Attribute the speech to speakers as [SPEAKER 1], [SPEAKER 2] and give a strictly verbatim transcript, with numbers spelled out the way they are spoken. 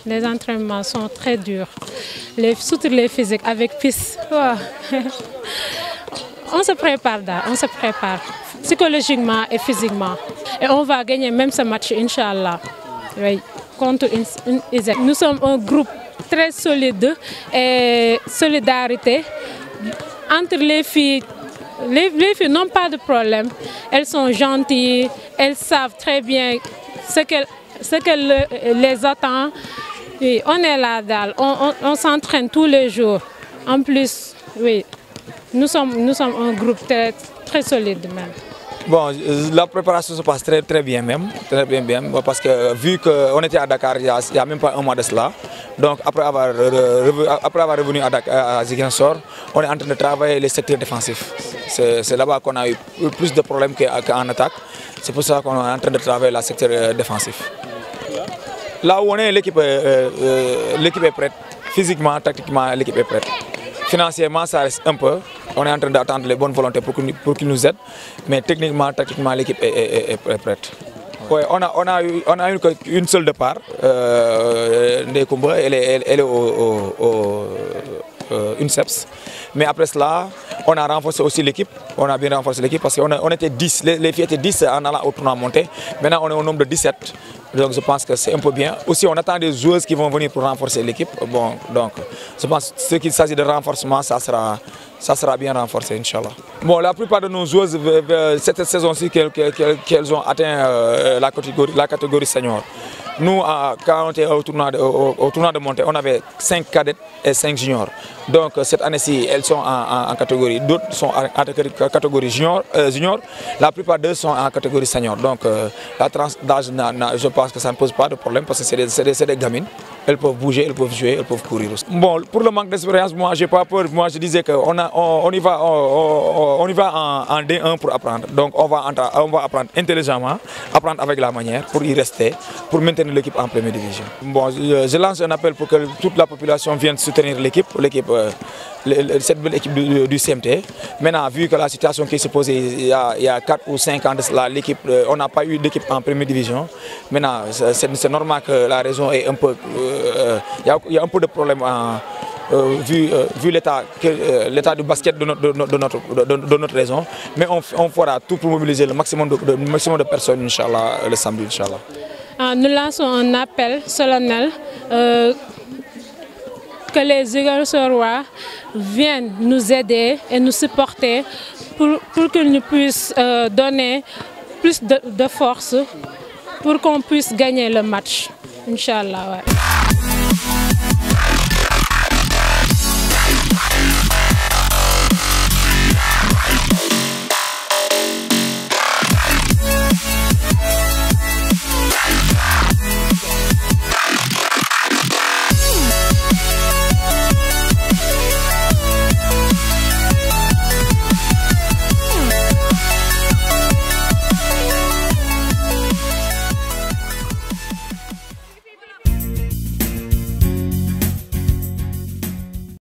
[SPEAKER 1] Les entraînements sont très durs, les, surtout les physiques avec piste. Oh. On se prépare, on se prépare psychologiquement et physiquement. Et on va gagner même ce match, Inch'Allah, oui, contre Isaac. Nous sommes un groupe très solide et solidarité entre les filles. Les, les filles n'ont pas de problème, elles sont gentilles, elles savent très bien ce que, ce que le, les attend. Oui, on est là, on, on, on s'entraîne tous les jours. En plus, oui, nous sommes, nous sommes un groupe très, très solide même.
[SPEAKER 2] Bon, la préparation se passe très, très bien même, très bien, bien parce que vu qu'on était à Dakar il n'y a, a même pas un mois de cela, donc après avoir, revenu, après avoir revenu à, Dakar, à Ziguinchor, on est en train de travailler les secteurs défensifs. C'est là-bas qu'on a eu plus de problèmes qu'en attaque, c'est pour ça qu'on est en train de travailler le secteur défensif. Là où on est, l'équipe euh, euh, est prête, physiquement, tactiquement, l'équipe est prête. Financièrement, ça reste un peu. On est en train d'attendre les bonnes volontés pour qu'ils pour qu'ils nous aident. Mais techniquement, tactiquement, l'équipe est, est, est, est prête. Ouais, on a, on a eu, on a eu une seule départ. Euh, Ndekoumba, elle est, elle, elle est au, au, au euh, U N S E P S. Mais après cela, on a renforcé aussi l'équipe. On a bien renforcé l'équipe parce qu'on on était dix. Les, les filles étaient dix en allant au tournoi monté. Maintenant, on est au nombre de dix-sept. Donc je pense que c'est un peu bien. Aussi, on attend des joueuses qui vont venir pour renforcer l'équipe. Bon, donc je pense que ce qu'il s'agit de renforcement, ça sera, ça sera bien renforcé, Inch'Allah. Bon, la plupart de nos joueuses, cette saison-ci, qu'elles qu'elles ont atteint euh, la, catégorie, la catégorie senior. Nous, quand on était au tournoi de, au, au tournoi de montée, on avait cinq cadettes et cinq juniors. Donc cette année-ci, elles sont en, en, en catégorie, d'autres sont en catégorie junior, euh, junior. La plupart d'eux sont en catégorie senior. Donc euh, la tranche d'âge, je pense que ça ne pose pas de problème parce que c'est des, des, des gamines. Elles peuvent bouger, elles peuvent jouer, elles peuvent courir aussi. Bon, pour le manque d'expérience, moi, j'ai pas peur. Moi, je disais qu'on on, on y va, on, on y va en, en D un pour apprendre. Donc, on va, on va apprendre intelligemment, apprendre avec la manière pour y rester, pour maintenir l'équipe en première division. Bon, je, je lance un appel pour que toute la population vienne soutenir l'équipe, l'équipe, euh, cette belle équipe du, du C M T. Maintenant, vu que la situation qui s'est posée il y a, il y a quatre ou cinq ans de cela, l'équipe, on n'a pas eu d'équipe en première division. Maintenant, c'est normal que la raison est un peu... Euh, il, y a, il y a un peu de problème en, euh, vu, euh, vu l'état euh, du basket de notre, de notre, de, de notre région. Mais on, on fera tout pour mobiliser le maximum de, de, maximum de personnes, Inch'Allah, le samedi, Inch'Allah.
[SPEAKER 1] Nous lançons un appel solennel euh, que les Ziguinchorois viennent nous aider et nous supporter pour, pour qu'ils nous puissent euh, donner plus de, de force pour qu'on puisse gagner le match. Inch'Allah. Ouais.